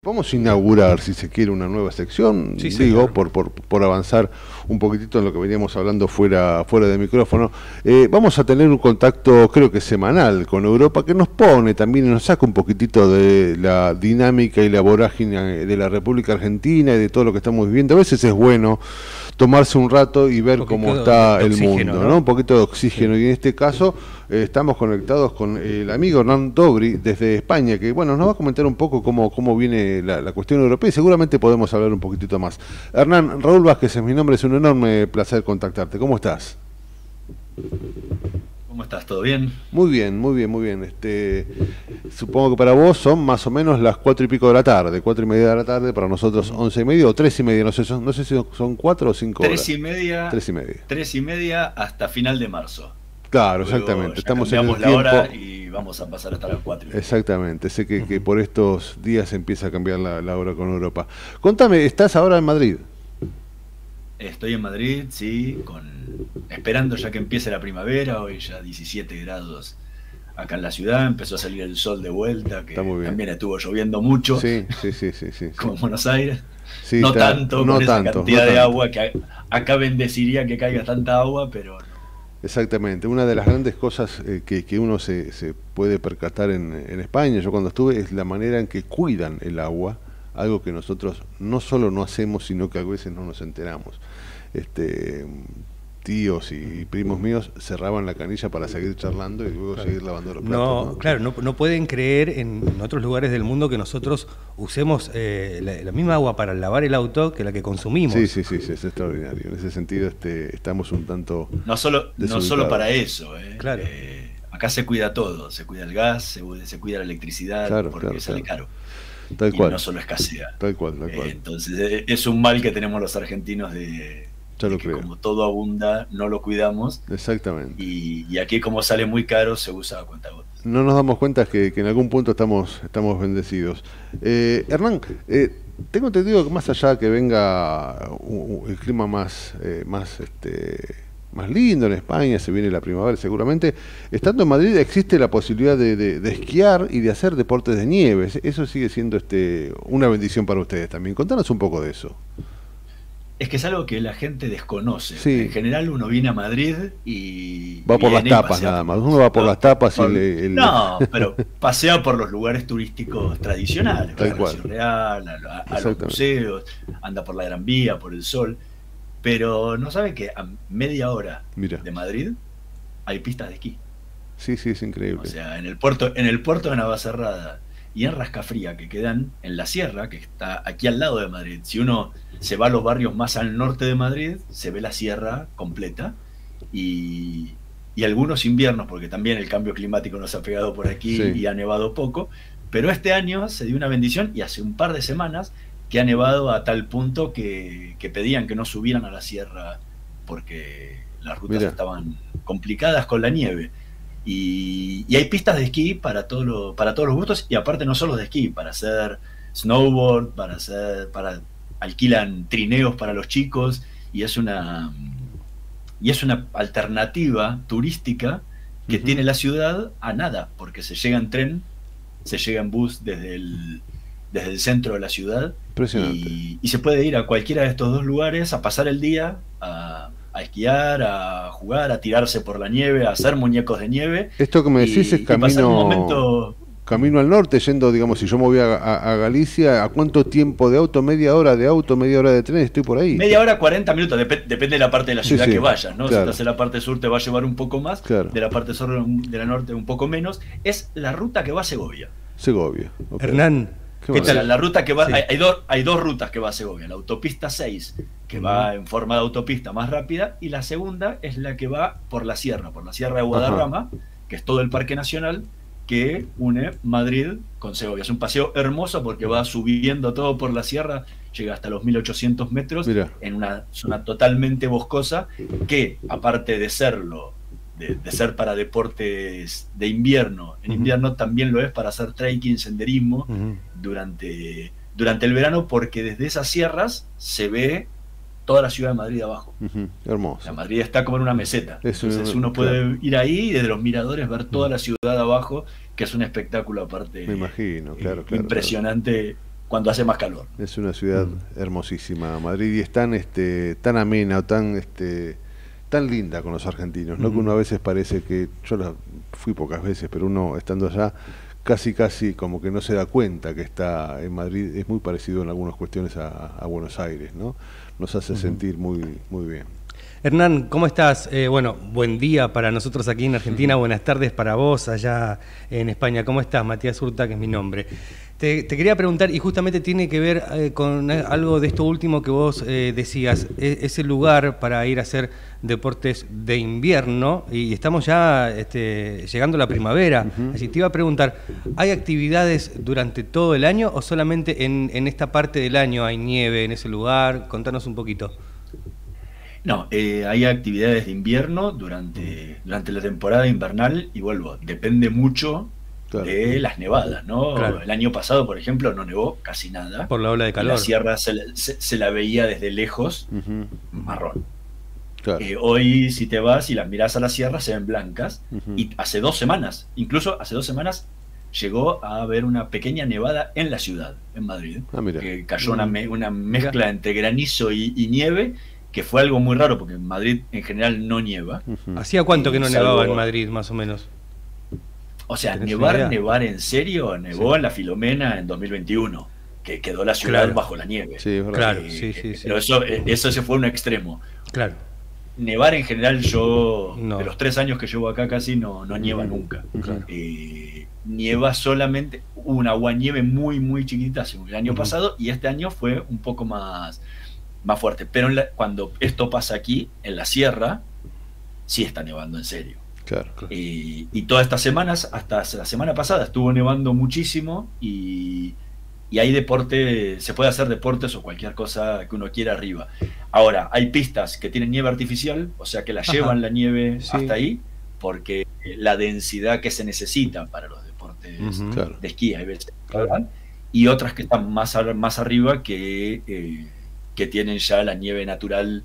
vamos a inaugurar, si se quiere, una nueva sección, Sí, digo, señor. por avanzar un poquitito en lo que veníamos hablando fuera de micrófono. Vamos a tener un contacto, creo que semanal, con Europa, que nos pone también y nos saca un poquitito de la dinámica y la vorágine de la República Argentina y de todo lo que estamos viviendo. A veces es bueno tomarse un rato y ver cómo está el mundo, ¿no? Un poquito de oxígeno, sí. Y en este caso estamos conectados con el amigo Hernán Dobry desde España, que bueno, nos va a comentar un poco cómo viene la cuestión europea y seguramente podemos hablar un poquitito más. Hernán, Raúl Vázquez es mi nombre, es un enorme placer contactarte. ¿Cómo estás? ¿Cómo estás? ¿Todo bien? Muy bien, muy bien, muy bien. Supongo que para vos son más o menos las 4 y pico de la tarde, 4 y media de la tarde, para nosotros 11 y media o 3 y media, no sé si son 4 o 5 horas. 3 y media. 3 y media. 3 y media hasta final de marzo. Claro, Luego exactamente. Ya estamos en el la tiempo. hora y vamos a pasar hasta las 4. Exactamente, sé que por estos días empieza a cambiar la hora con Europa. Contame, ¿estás ahora en Madrid? Estoy en Madrid, sí, esperando ya que empiece la primavera. Hoy ya 17 grados acá en la ciudad, empezó a salir el sol de vuelta, que también estuvo lloviendo mucho, sí. como en Buenos Aires. Sí, no tanto, no con esa tanto, cantidad de agua, que acá bendeciría que caiga tanta agua, pero no. Exactamente, una de las grandes cosas que uno se puede percatar en España, yo cuando estuve, es la manera en que cuidan el agua, algo que nosotros no solo no hacemos, sino que a veces no nos enteramos. Tíos y primos míos cerraban la canilla para seguir charlando y luego seguir lavando los platos. No, claro, no pueden creer en otros lugares del mundo que nosotros usemos la misma agua para lavar el auto que la que consumimos. Sí, es extraordinario. En ese sentido estamos un tanto no solo para eso. Claro. Acá se cuida todo, se cuida el gas, se cuida la electricidad, porque sale caro. Tal cual. No solo escasea. Tal cual. Entonces es un mal que tenemos los argentinos de que como todo abunda, no lo cuidamos. Exactamente. Y aquí, como sale muy caro, se usa a cuentagotas. No nos damos cuenta que en algún punto estamos bendecidos. Hernán, tengo entendido que más allá que venga el clima más lindo en España, se viene la primavera seguramente, estando en Madrid existe la posibilidad de esquiar y de hacer deportes de nieve. Eso sigue siendo una bendición para ustedes también. Contanos un poco de eso. Es que es algo que la gente desconoce. Sí. En general uno viene a Madrid y va por las tapas nada más. Uno va por las tapas y No, pero pasea por los lugares turísticos tradicionales, Tal a cual. Ciudad Real, a los museos, anda por la Gran Vía, por el Sol. Pero no sabe que a media hora de Madrid hay pistas de esquí. Sí, es increíble. O sea, en el puerto de Navacerrada y en Rascafría, que quedan en la sierra, que está aquí al lado de Madrid. Si uno se va a los barrios más al norte de Madrid, se ve la sierra completa y algunos inviernos, porque también el cambio climático nos ha pegado por aquí y ha nevado poco, pero este año se dio una bendición y hace un par de semanas que ha nevado a tal punto que pedían que no subieran a la sierra porque las rutas estaban complicadas con la nieve. Y hay pistas de esquí para todos los gustos, y aparte no solo de esquí, para hacer snowboard, alquilan trineos para los chicos, y es una alternativa turística que tiene la ciudad a nada, porque se llega en tren, se llega en bus desde el centro de la ciudad, y se puede ir a cualquiera de estos dos lugares a pasar el día, a esquiar, a jugar, a tirarse por la nieve, a hacer muñecos de nieve. Esto que me decís es camino al norte, yendo, digamos, si yo me voy a Galicia, ¿a cuánto tiempo de auto? ¿Media hora de auto, media hora de tren? Estoy por ahí. Media hora, 40 minutos, depende de la parte de la ciudad que vayas, ¿no? Claro. Si estás en la parte sur te va a llevar un poco más, de la parte sur de la norte un poco menos. Es la ruta que va a Segovia. Okay. Hernán, ¿qué tal? La ruta que va, hay dos rutas que va a Segovia. La autopista 6, que va en forma de autopista más rápida, y la segunda es la que va por la sierra de Guadarrama, que es todo el Parque Nacional, que une Madrid con Segovia. Es un paseo hermoso porque va subiendo todo por la sierra, llega hasta los 1800 metros, en una zona totalmente boscosa, que aparte de serlo, de ser para deportes de invierno, en invierno también lo es para hacer trekking, senderismo, durante el verano, porque desde esas sierras se ve toda la ciudad de Madrid abajo. Hermoso. La Madrid está como en una meseta. Entonces uno puede ir ahí y desde los miradores ver toda la ciudad abajo, que es un espectáculo aparte. Me imagino, claro. Impresionante cuando hace más calor. Es una ciudad hermosísima, Madrid, y es tan, tan amena, o tan, tan linda con los argentinos, ¿no? Que uno a veces parece que, fui pocas veces, pero uno estando allá, casi como que no se da cuenta que está en Madrid. Es muy parecido en algunas cuestiones a Buenos Aires, ¿no? Nos hace sentir muy bien. Hernán, ¿cómo estás? Bueno, buen día para nosotros aquí en Argentina, buenas tardes para vos allá en España. ¿Cómo estás? Matías Urta, que es mi nombre. Te quería preguntar, y justamente tiene que ver con algo de esto último que vos decías, ese lugar para ir a hacer deportes de invierno, y estamos ya llegando a la primavera. Así te iba a preguntar, ¿hay actividades durante todo el año o solamente en esta parte del año hay nieve en ese lugar? Contanos un poquito. No, hay actividades de invierno durante la temporada invernal, y vuelvo, depende mucho de las nevadas, ¿no? Claro. El año pasado, por ejemplo, no nevó casi nada. Por la ola de calor. La sierra se la veía desde lejos, marrón. Claro. Hoy, si te vas y las mirás a la sierra, se ven blancas. Y hace 2 semanas, incluso hace 2 semanas, llegó a haber una pequeña nevada en la ciudad, en Madrid. Que cayó una mezcla entre granizo y nieve, que fue algo muy raro, porque en Madrid en general no nieva. ¿Hacía cuánto que no nevaba en Madrid, más o menos? O sea, nevar en serio, nevó en la Filomena en 2021, que quedó la ciudad bajo la nieve. Sí, claro, pero eso se fue a un extremo. Claro. Nevar en general, de los 3 años que llevo acá casi no nieva nunca. Nieva solamente, hubo una aguanieve muy, muy chiquita el año pasado, y este año fue un poco más fuerte. Pero cuando esto pasa aquí, en la sierra, sí está nevando en serio. Claro. Y todas estas semanas, hasta la semana pasada, estuvo nevando muchísimo, y hay deporte, se puede hacer deportes o cualquier cosa que uno quiera arriba. Ahora, hay pistas que tienen nieve artificial, o sea que la llevan la nieve hasta ahí, porque la densidad que se necesita para los deportes de esquí, hay veces, y otras que están más arriba que tienen ya la nieve natural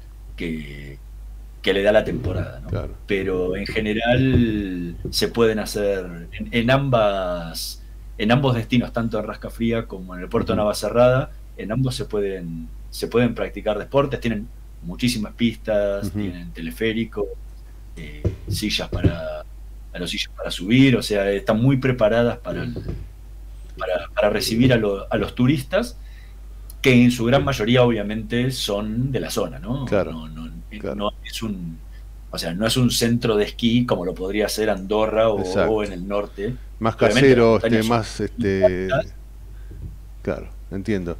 que le da la temporada, ¿no? Claro. Pero en general se pueden hacer en ambos destinos, tanto en Rascafría como en el puerto de Navacerrada. En ambos se pueden practicar deportes, tienen muchísimas pistas, tienen teleféricos, sillas para subir, o sea, están muy preparadas para recibir a los turistas, que en su gran mayoría obviamente son de la zona, ¿no? Claro. No es un centro de esquí como lo podría ser Andorra o en el norte. Más casero, más claro, entiendo.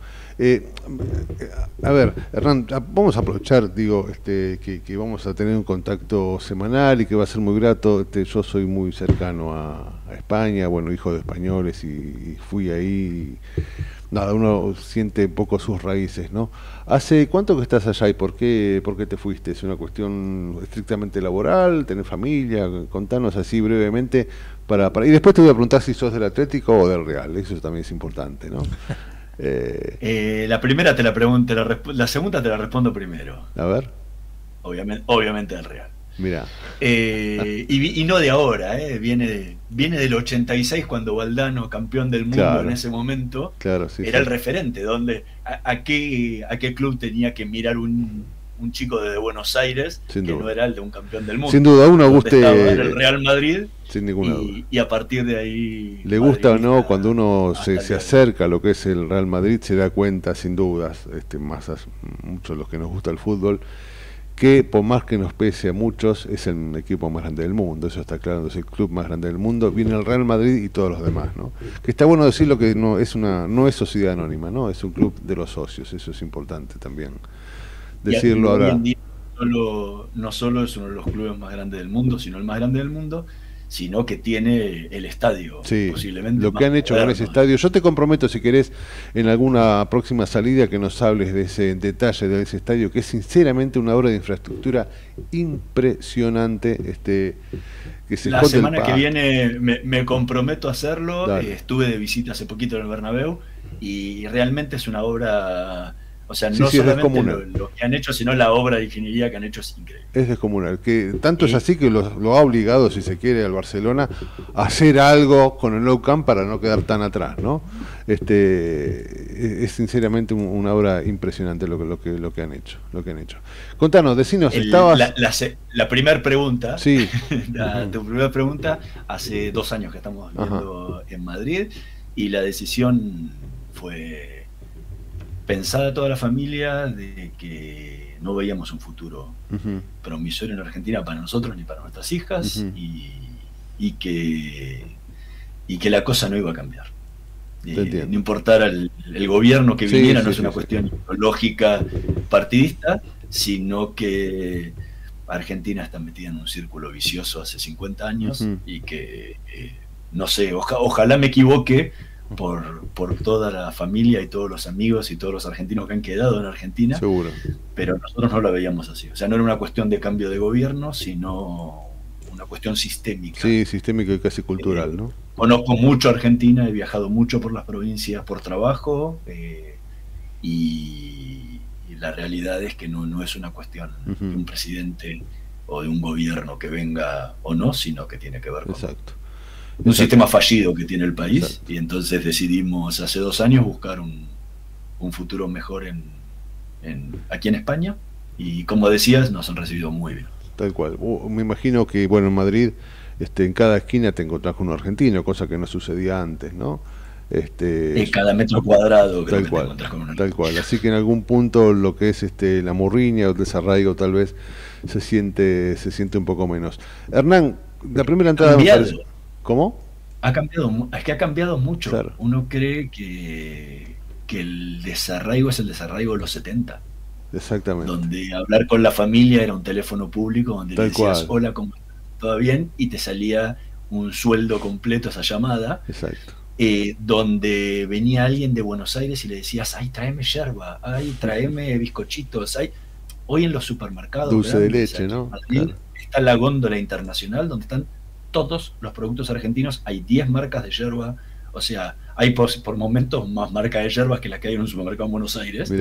A ver, Hernán, vamos a aprovechar, que vamos a tener un contacto semanal y que va a ser muy grato. Yo soy muy cercano a España, bueno, hijo de españoles, y fui ahí. Nada, uno siente un poco sus raíces, ¿no? ¿Hace cuánto que estás allá y por qué te fuiste? ¿Es una cuestión estrictamente laboral? ¿Tenés familia? Contanos así brevemente. Y después te voy a preguntar si sos del Atlético o del Real. Eso también es importante, ¿no? La primera te la pregunto, la segunda te la respondo primero. A ver. Obviamente del Real. Mirá. Y no de ahora, viene del 86, cuando Valdano, campeón del mundo en ese momento, era el referente, donde a qué club tenía que mirar un chico de Buenos Aires, que no era el de un campeón del mundo. Sin duda, uno guste el Real Madrid, sin ninguna duda. Y a partir de ahí... Le gusta o no, cuando uno se acerca a lo que es el Real Madrid, se da cuenta, sin dudas, muchos de los que nos gusta el fútbol, que por más que nos pese a muchos, es el equipo más grande del mundo, eso está claro, es el club más grande del mundo. Viene el Real Madrid y todos los demás, ¿no? Que está bueno decirlo, que no es sociedad anónima, ¿no? Es un club de los socios, eso es importante también decirlo ahora. Hoy en día no solo es uno de los clubes más grandes del mundo, sino el más grande del mundo, sino que tiene el estadio, posiblemente lo que han hecho con ese estadio. Yo te comprometo, si querés, en alguna próxima salida, que nos hables de ese detalle de ese estadio, que es sinceramente una obra de infraestructura impresionante. Que se la semana que viene me comprometo a hacerlo. Estuve de visita hace poquito en el Bernabéu, y realmente es una obra... O sea, no solamente lo que han hecho, sino la obra de ingeniería que han hecho es increíble. Es descomunal. Que tanto es así que lo ha obligado, si se quiere, al Barcelona a hacer algo con el Nou Camp para no quedar tan atrás, ¿no? Es sinceramente una obra impresionante lo que han hecho. Contanos, decinos, estabas... La primera pregunta, sí. Tu primera pregunta, hace 2 años que estamos viviendo en Madrid, y la decisión fue pensada toda la familia de que no veíamos un futuro promisorio en Argentina para nosotros ni para nuestras hijas, y que la cosa no iba a cambiar. No importara el gobierno que viniera, no es una cuestión ideológica partidista, sino que Argentina está metida en un círculo vicioso hace 50 años y que, no sé, ojalá me equivoque por toda la familia y todos los amigos y todos los argentinos que han quedado en Argentina. Seguro. Pero nosotros no la veíamos así. O sea, no era una cuestión de cambio de gobierno, sino una cuestión sistémica. Sí, sistémica y casi cultural, ¿no? Conozco mucho Argentina, he viajado mucho por las provincias por trabajo, y la realidad es que no es una cuestión de un presidente o de un gobierno que venga o no, sino que tiene que ver con un sistema fallido que tiene el país. Exacto. Y entonces decidimos hace 2 años buscar un futuro mejor aquí en España, y como decías, nos han recibido muy bien. Tal cual. Me imagino que, bueno, en Madrid, en cada esquina te encontrás con un argentino, cosa que no sucedía antes, ¿no? En cada metro cuadrado creo que te encontrás con un argentino. Tal cual. Así que en algún punto lo que es la morriña o el desarraigo tal vez se siente un poco menos. Hernán, la primera entrada... ¿Cómo? Es que ha cambiado mucho. Claro. Uno cree que el desarraigo es el desarraigo de los 70. Exactamente. Donde hablar con la familia era un teléfono público donde le decías, hola, ¿cómo estás? ¿Todo bien? Y te salía un sueldo completo esa llamada. Exacto. Donde venía alguien de Buenos Aires y le decías, ay, tráeme yerba, ay, tráeme bizcochitos, ay. Hoy en los supermercados dulce de leche, ¿no? Madrid, claro. Está la góndola internacional donde están todos los productos argentinos. Hay 10 marcas de yerba. O sea, hay por momentos más marcas de yerbas que las que hay en un supermercado en Buenos Aires.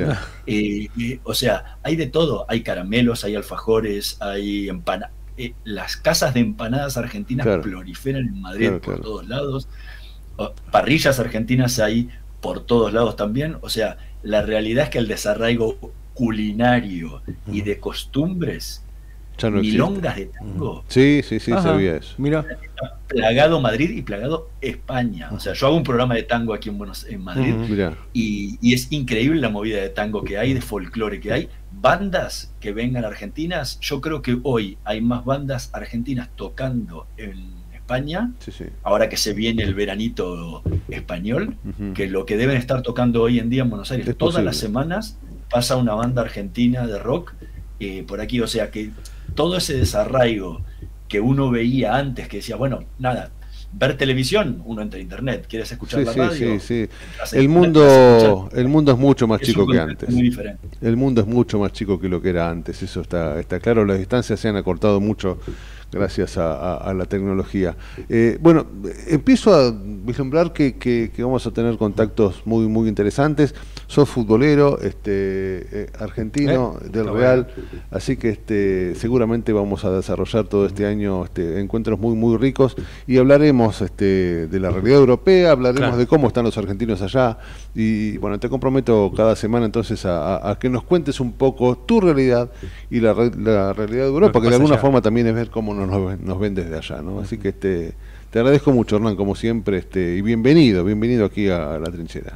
O sea, hay de todo. Hay caramelos, hay alfajores, hay empanadas. Las casas de empanadas argentinas proliferan en Madrid por todos lados. Parrillas argentinas hay por todos lados también. O sea, la realidad es que el desarraigo culinario y de costumbres, no milongas de tango. Sí, sabía eso. Mira, plagado Madrid y plagado España. O sea, yo hago un programa de tango aquí en Madrid, y es increíble la movida de tango que hay, de folclore que hay. Bandas que vengan argentinas, yo creo que hoy hay más bandas argentinas tocando en España, ahora que se viene el veranito español, que lo que deben estar tocando hoy en día en Buenos Aires. Todas las semanas pasa una banda argentina de rock por aquí. O sea que todo ese desarraigo que uno veía antes, que decía, bueno, nada, ver televisión, uno entra a internet, quieres escuchar la radio. El mundo es mucho más chico que antes. Muy diferente. El mundo es mucho más chico que lo que era antes, eso está claro. Las distancias se han acortado mucho gracias a la tecnología. Bueno, empiezo a vislumbrar que vamos a tener contactos muy muy interesantes. Sos futbolero, argentino, del Real, así que seguramente vamos a desarrollar todo este año encuentros muy muy ricos, y hablaremos de la realidad europea, hablaremos de cómo están los argentinos allá, y bueno, te comprometo cada semana entonces a que nos cuentes un poco tu realidad y la realidad de Europa, que de alguna forma también es ver cómo nos ven desde allá, ¿no? Así que te agradezco mucho, Hernán, como siempre, y bienvenido aquí a La Trinchera.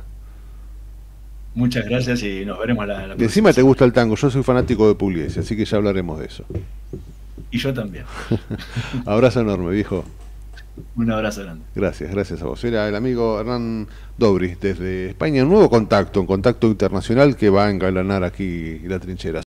Muchas gracias y nos veremos la próxima. Encima te gusta el tango, yo soy fanático de Pugliese, así que ya hablaremos de eso. Y yo también. Abrazo enorme, viejo. Un abrazo grande. Gracias a vos. Era el amigo Hernán Dobry desde España, un nuevo contacto, un contacto internacional que va a engalanar aquí La Trinchera.